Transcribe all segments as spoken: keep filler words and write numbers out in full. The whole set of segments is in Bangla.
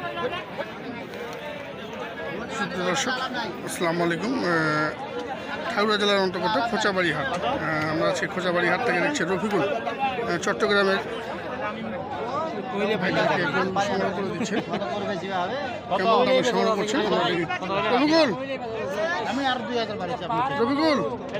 দর্শক আসসালামু আলাইকুম। ঠাকুরা জেলার অন্তর্গত খোঁচাবাড়ি হাট, আমরা আছি খোঁচাবাড়ি হাট থেকে দেখছি রফিকুল চট্টগ্রামের ভাইদেরকে সংগ্রহ করে দিচ্ছে। কেমন দামে সংগ্রহ করছেন রফিকুল? রফিকুল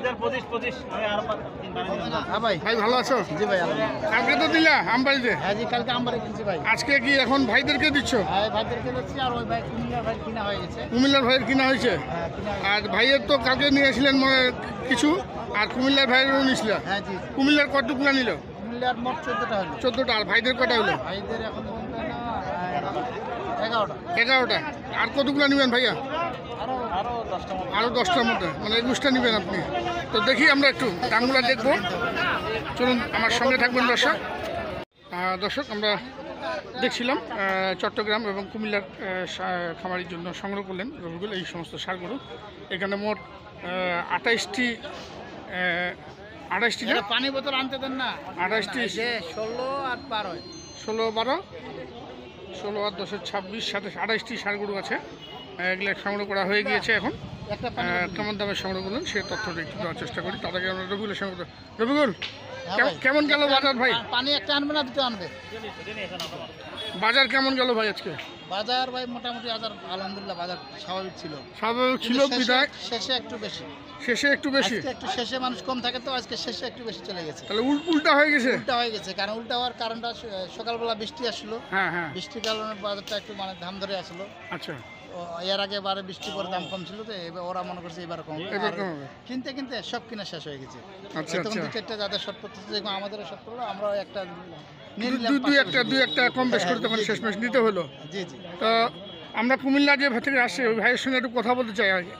ভাই ভালো আছো? জি ভাই। কালকে তো দিলা আমবাড়িতে? হ্যাঁ জি, কালকে আমবাড়ি কিনছি ভাই। আজকে কি এখন ভাইদেরকে দিচ্ছ? হ্যাঁ ভাইদেরকে দিচ্ছি। আর ওই ভাই কুমিল্লার ভাই কিনা হয়ে গেছে। কুমিল্লার ভাইয়ের কিনা হয়েছে? হ্যাঁ কিনা হয়েছে। আর ভাইয়ের তো কালকে নিয়েছিলেন কিছু, আর কুমিল্লার ভাইয়েরও নিয়েছিল? হ্যাঁ জি। কুমিল্লার কতটুকুলা নিল? কুমিল্লার মোট চোদ্দটা হলো। চোদ্দটা। আর ভাইদের কটা হলো? ভাইদের এখন এগারোটা। এগারোটা। আর কতগুলো নেবেন ভাইয়া? আরও দশটার মধ্যে, মানে একুশটা নেবেন আপনি। তো দেখি আমরা একটু দামগুলো দেখবো, চলুন আমার সঙ্গে থাকবেন দর্শক। দর্শক আমরা দেখছিলাম চট্টগ্রাম এবং কুমিল্লার খামারির জন্য সংগ্রহ করলেন রবিগুলো এই সমস্ত সারগুলো। এখানে মোট আঠাইশটি আঠাইশটি পানি বোতল আনতে দেন না, আঠাইশটি ষোলো আর বারো ষোলো বারো ষোলো আর দশ ছাব্বিশ সাতাশ আঠাইশটি সারগুলো আছে। এগুলো সংগ্রহ করা হয়ে গিয়েছে। এখন কেমন দামে সংগ্রহ করলেন সে তথ্যটা একটু দেওয়ার চেষ্টা করি। তাদেরকে আমরা রবিগুলের সংগ্রহ। রবিগুল কেমন গেল বাজার ভাই? পানি একটা আনবে না দুটো আনবে? বাজার কেমন গেল ভাই আজকে? বাজার ভাই মোটামুটি বাজার আলহামদুলিল্লাহ বাজার স্বাভাবিক ছিল। স্বাভাবিক ছিল বিদায় শেষে একটু বেশি। শেষে একটু বেশি একটু শেষে মানুষ কম থাকে তো আজকে শেষে একটু বেশি চলে গেছে। তাহলে উল্টা হয়ে গেছে? উল্টা হয়ে গেছে। কারণ উল্টা হওয়ার কারণটা সকালবেলা বৃষ্টি আসলো। হ্যাঁ হ্যাঁ, বৃষ্টির কারণে বাজারটা একটু মানে ধাম ধরে আসলো। আচ্ছা। এর আগে বারে বৃষ্টি পরে দাম কম ছিল, তো এবার ওরা মনে করছে এবার কম কিনতে কিনতে সব কিনা শেষ হয়ে গেছে। আচ্ছা আচ্ছা। দু চারটা যাদের শর্ট পড়তেছে, যেমন আমাদেরও শর্ট পড়লো, আমরা একটা দুই একটা দুই একটা কম বেশ করে তখন শেষ মেশ নিতে হলো। জি জি। তো আমরা কুমিল্লা যে ভাই থেকে আসছি ওই ভাইয়ের সঙ্গে একটু কথা বলতে চাই আগে।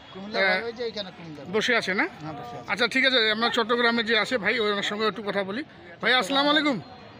বসে আছে না? আচ্ছা ঠিক আছে, আমরা চট্টগ্রামে যে আছে ভাই ওনার সঙ্গে একটু কথা বলি। ভাই আসসালামু আলাইকুম।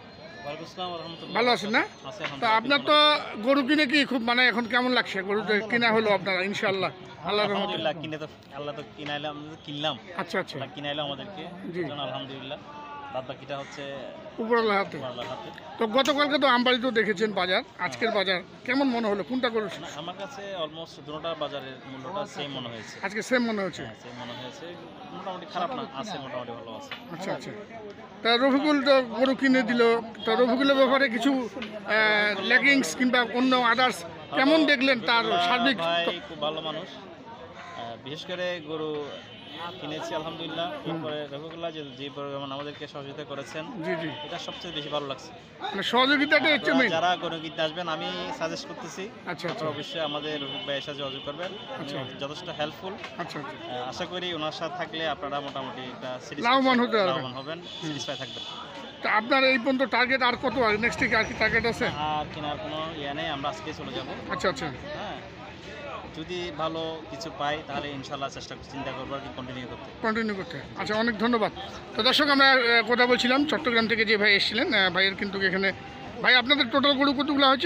ভালো আছেন না? তা আপনার তো গরু কিনে কি খুব মানে এখন কেমন লাগছে? গরু কিনা হলো আপনারা ইনশাআল্লাহ? আল্লাহ রহমতুল্লাহ কিনে তো আল্লাহ তো কিনাইলাম কিনলাম। আচ্ছা আচ্ছা, কিনাইলাম আমাদেরকে, আলহামদুলিল্লাহ। বাদ বাকিটা হচ্ছে উপরওয়ালার হাতে। তো গতকালকে তো আমবাড়িতেও দেখেছেন বাজার, আজকের বাজার কেমন মনে হলো? কোনটা গরু? আমার কাছে অলমোস্ট দুটোটা বাজারের মূল্যটা সেম মনে হয়েছে। আজকে সেম মনে হচ্ছে? সেম মনে হয়েছে, মোটামুটি খারাপ না, আছে মোটামুটি ভালো আছে। আচ্ছা আচ্ছা। তা রফিকুল তো গরু কিনে দিল, তো রফিকুলের ব্যাপারে কিছু লেগিংস কিংবা অন্য আদার্স কেমন দেখলেন তার সার্বিক? খুব ভালো মানুষ, বিশেষ করে গরু কিনেছি আলহামদুলিল্লাহ। এরপরে রফিকুল্লাহ যে যে পরিমাণ আমাদেরকে সহযোগিতা করেছেন, জি জি, এটা সবচেয়ে বেশি ভালো লাগছে। মানে সহযোগিতাটা হচ্ছে মেইন। যারা গরু কিনতে আসবেন আমি সাজেস্ট করতেছি, আচ্ছা আচ্ছা, অবশ্যই আমাদের রফিক ভাইয়ের সাথে যোগাযোগ করবেন। আচ্ছা, যথেষ্ট হেল্পফুল। আচ্ছা আচ্ছা, আশা করি ওনার সাথে থাকলে আপনারা মোটামুটি একটা লাভবান হতে লাভবান হবেন, স্যাটিসফাই থাকবেন। তা আপনার এই পর্যন্ত টার্গেট আর কত? আর নেক্সট উইকে আর কি টার্গেট আছে? আর কেনার কোনো ইয়ে নেই, আমরা আজকে চলে যাব। আচ্ছা আচ্ছা। হ্যাঁ, যদি ভালো কিছু পাই তাহলে ইনশাল্লাহ চেষ্টা চিন্তা করবো আর কি কন্টিনিউ করতে কন্টিনিউ করতে আচ্ছা, অনেক ধন্যবাদ। তো দর্শক আমরা কথা বলছিলাম চট্টগ্রাম থেকে যে ভাই এসেছিলেন, ভাইয়ের কিন্তু এখানে ভাই আপনাদের টোটাল গরু কতগুলো হচ্ছে?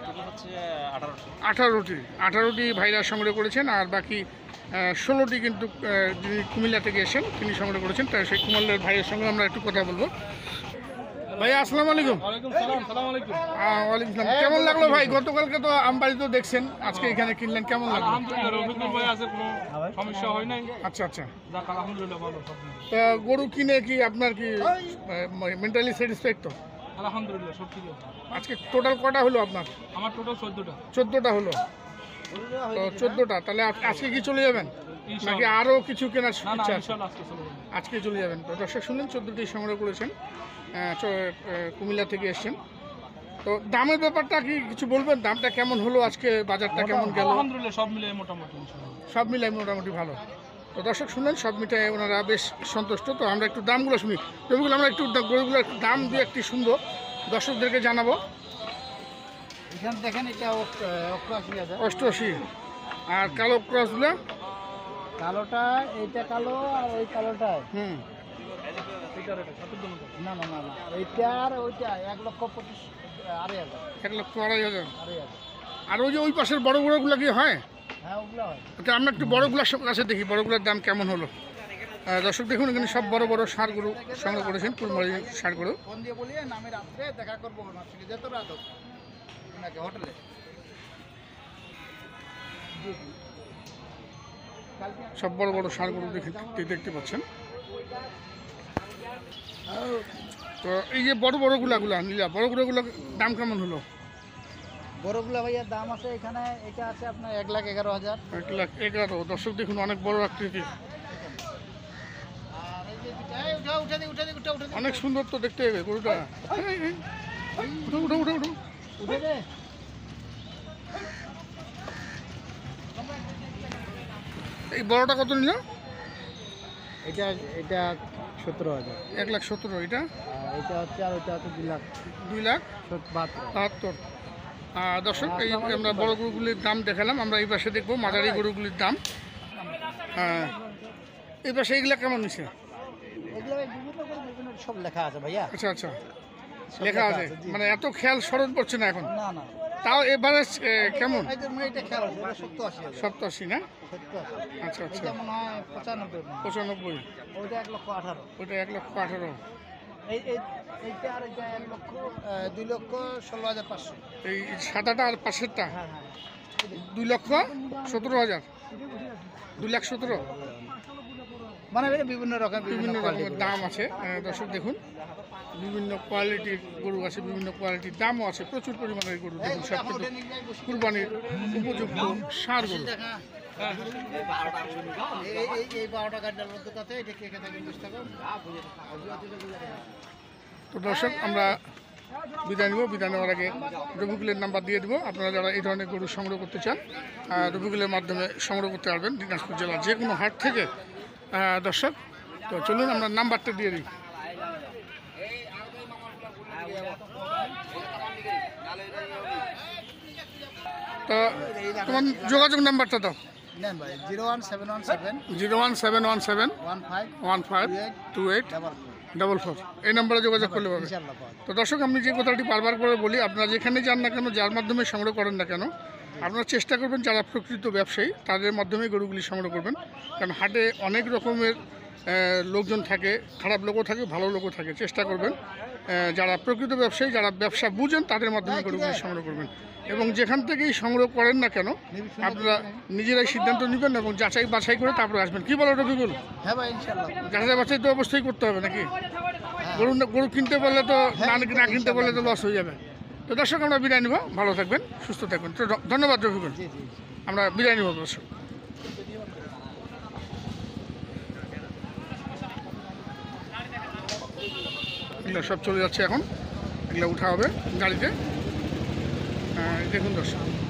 আঠারোটি। আঠারোটি ভাইরা সংগ্রহ করেছেন, আর বাকি ষোলোটি কিন্তু যিনি কুমিল্লা থেকে এসেছেন তিনি সংগ্রহ করেছেন। তাই সেই কুমিল্লার ভাইয়ের সঙ্গে আমরা একটু কথা বলবো। ভাই আসসালামু আলাইকুম। ওয়ালাইকুম সালাম। কেমন লাগলো ভাই? গতকালকে তো আমবাড়িতে দেখছেন, আজকে এখানে কিনলেন, কেমন লাগলো? সমস্যা হয় নাই। আচ্ছা আচ্ছা, আলহামদুলিল্লাহ ভালো। তা গরু কিনে কি আপনার কি মেন্টালি স্যাটিসফাইড? তো আলহামদুলিল্লাহ সব ঠিক আছে। আজকে টোটাল কটা হলো আপনার? আমার টোটাল চোদ্দোটা। চোদ্দোটা হলো? তো চোদ্দোটা। তাহলে আজকে কি চলে যাবেন নাকি আরও কিছু কেনার ইচ্ছা আছে? আজকে চলে যাবেন। তো দর্শক শুনলেন, চোদ্দোটি সংগ্রহ করেছেন, কুমিল্লা থেকে এসছেন। তো দামের ব্যাপারটা কি কিছু বলবেন? দামটা কেমন হলো আজকে? বাজারটা কেমন গেল? আলহামদুলিল্লাহ সব মিলিয়ে মোটামুটি সব মিলিয়ে মোটামুটি ভালো। তো দর্শক শুনলেন, সব মিটায় ওনারা বেশ সন্তুষ্ট। তো আমরা একটু দামগুলো শুনি। গরুগুলো আমরা একটু গরুগুলো একটু দাম দিয়ে একটি শুনবো, দর্শকদেরকে জানাবো। এখানে দেখেন এটা অষ্টআশি। আর কালো ক্রসগুলো? কালোটা এইটা কালো, আর ওই কালোটা হুম না না না না এইটা আর ওইটা এক লক্ষ পঁচিশ আড়াই হাজার এক লক্ষ আড়াই হাজার আড়াই হাজার আর ওই যে ওই পাশের বড় বড়গুলো কি হয়? হ্যাঁ ওগুলো হয়। আচ্ছা, আমরা একটু বড়গুলোর কাছে দেখি বড়গুলোর দাম কেমন হলো। দর্শক দেখুন, এখানে সব বড় বড় সারগুলো সংগ্রহ করেছেন, কুলমারি সারগুলো। ফোন দিয়ে বলি নামে রাত্রে দেখা করবো হোটেলে। সব বড় বড় ষাঁড় গরু দেখে দেখতে পাচ্ছেন। তো এই যে বড় বড় গুলাগুলা নীলা বড় গুলাগুলো দাম কেমন হলো? বড়গুলা ভাইয়া দাম আছে এখানে, এটা আছে আপনার এক লাখ এগারো হাজার। এক লাখ এগারো। দর্শক দেখুন অনেক বড় আকৃতি, অনেক সুন্দর তো দেখতে হবে গরুটা। উঠো উঠো উঠো উঠো উঠে দে। এই বড়টা কত নিল? এটা এটা সতেরো হাজার। এক লাখ সতেরো। এটা আর এটা হচ্ছে, আর ওইটা হচ্ছে দুই লাখ দুই লাখ বাহাত্তর। বাহাত্তর। দর্শক এই আমরা বড় গরুগুলির দাম দেখালাম, আমরা এই পাশে দেখবো মাঝারি গরুগুলির দাম। হ্যাঁ এই পাশে এইগুলা কেমন নিচ্ছে? এগুলো বিভিন্ন করে বিভিন্ন সব লেখা আছে ভাইয়া। আচ্ছা আচ্ছা সব লেখা আছে, জি। মানে এত খেয়াল স্মরণ পড়ছে না এখন। না না, তাও এবারে কেমন? এই যে এটা খেয়াল আছে, এটা সত্তর আশি হাজার। সপ্তাশি না? সত্তর আশি। আচ্ছা আচ্ছা। এটা মনে হয় পঁচানব্বই। পঁচানব্বই। ওইটা এক লক্ষ আঠারো। ওইটা এক লক্ষ আঠারো। এই এই এইটা আর এটা এক লক্ষ আহ, দুই লক্ষ ষোলো হাজার পাঁচশো। এই সাদাটা আর পাশেরটা হ্যাঁ হ্যাঁ। দুই লক্ষ সতেরো হাজার। দুই লাখ সতেরো। মানে এটা বিভিন্ন রকম বিভিন্ন রকমের দাম আছে। আহ, দর্শক দেখুন বিভিন্ন কোয়ালিটির গরু আছে, বিভিন্ন কোয়ালিটির দামও আছে, প্রচুর পরিমাণের গরু দেখুন। সব কিন্তু কুরবানির উপযুক্ত ষাঁড় গরু। এই বারোটা গাড়িটার মধ্যে কথা এটা কে কে থাকে বুঝতে তো দর্শক আমরা বিদায় নেব। বিদায় নেওয়ার আগে রবিকুলের নাম্বার দিয়ে দেবো। আপনারা যারা এই ধরনের গরু সংগ্রহ করতে চান রবিকুলের মাধ্যমে সংগ্রহ করতে পারবেন দিনাজপুর জেলার যে কোনো হাট থেকে। দর্শক তো চলুন আমরা নাম্বারটা দিয়ে দিই। তো তোমার যোগাযোগ নাম্বারটা দাও। নেন ভাই, zero one seven one seven zero one seven one seven one five one five two eight double double four এই নম্বরে যোগাযোগ করলে পাবে। ইনশাআল্লাহ পাওয়া যাবে। তো দর্শক আমি যে কথাটি বারবার করে বলি, আপনারা যেখানে যান না কেন, যার মাধ্যমে সংগ্রহ করেন না কেন, আপনারা চেষ্টা করবেন যারা প্রকৃত ব্যবসায়ী তাদের মাধ্যমে গরুগুলি সংগ্রহ করবেন। কারণ হাটে অনেক রকমের লোকজন থাকে, খারাপ লোকও থাকে, ভালো লোকও থাকে। চেষ্টা করবেন যারা প্রকৃত ব্যবসায়ী, যারা ব্যবসা বুঝেন তাদের মাধ্যমে গরুগুলি সংগ্রহ করবেন। এবং যেখান থেকেই সংগ্রহ করেন না কেন আপনারা নিজেরাই সিদ্ধান্ত নেবেন এবং যাচাই বাছাই করে তারপরে আসবেন। কি বলো রবিকুল? হ্যাঁ ভাই ইনশাআল্লাহ। যাচাই বাছাই তো অবশ্যই করতে হবে নাকি? গরু গরু কিনতে বললে তো না না কিনতে বললে তো লস হয়ে যাবে। তো দর্শক আমরা বিদায় নিব। ভালো থাকবেন, সুস্থ থাকবেন। তো ধন্যবাদ রবিকুল। জি জি। আমরা বিদায় নিব দর্শক। এগুলো সব চলে যাচ্ছে এখন, এগুলো উঠা হবে গাড়িতে। দেখুন দর্শক।